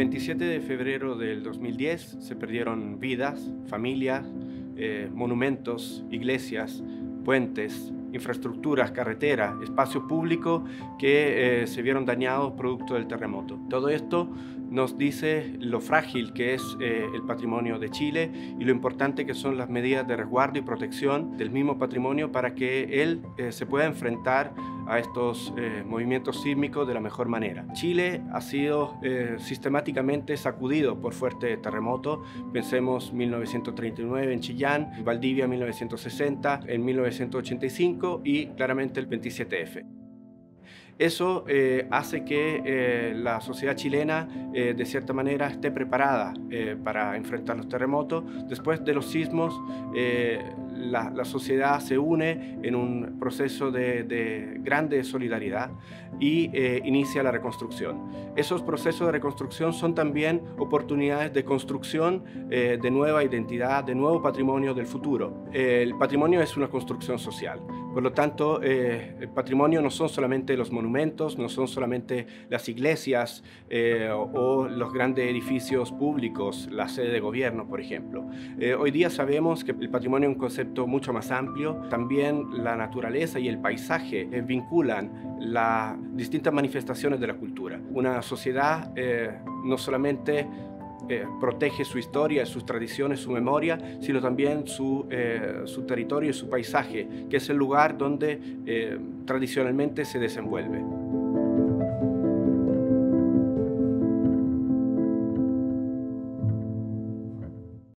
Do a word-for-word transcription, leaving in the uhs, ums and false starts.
veintisiete de febrero del dos mil diez se perdieron vidas, familias, eh, monumentos, iglesias, puentes, infraestructuras, carreteras, espacio público que eh, se vieron dañados producto del terremoto. Todo esto nos dice lo frágil que es eh, el patrimonio de Chile y lo importante que son las medidas de resguardo y protección del mismo patrimonio para que él eh, se pueda enfrentar a estos eh, movimientos sísmicos de la mejor manera. Chile ha sido eh, sistemáticamente sacudido por fuertes terremotos. Pensemos mil novecientos treinta y nueve en Chillán, Valdivia mil novecientos sesenta, en mil novecientos ochenta y cinco y claramente el veintisiete efe. Eso eh, hace que eh, la sociedad chilena eh, de cierta manera esté preparada eh, para enfrentar los terremotos. Después de los sismos, eh, la, la sociedad se une en un proceso de, de grande solidaridad y eh, inicia la reconstrucción. Esos procesos de reconstrucción son también oportunidades de construcción eh, de nueva identidad, de nuevo patrimonio del futuro. Eh, el patrimonio es una construcción social. Por lo tanto, eh, el patrimonio no son solamente los monumentos, no son solamente las iglesias eh, o, o los grandes edificios públicos, la sede de gobierno, por ejemplo. Eh, hoy día sabemos que el patrimonio es un concepto mucho más amplio. También la naturaleza y el paisaje eh, vinculan las distintas manifestaciones de la cultura. Una sociedad eh, no solamente Eh, protege su historia, sus tradiciones, su memoria, sino también su, eh, su territorio y su paisaje, que es el lugar donde eh, tradicionalmente se desenvuelve.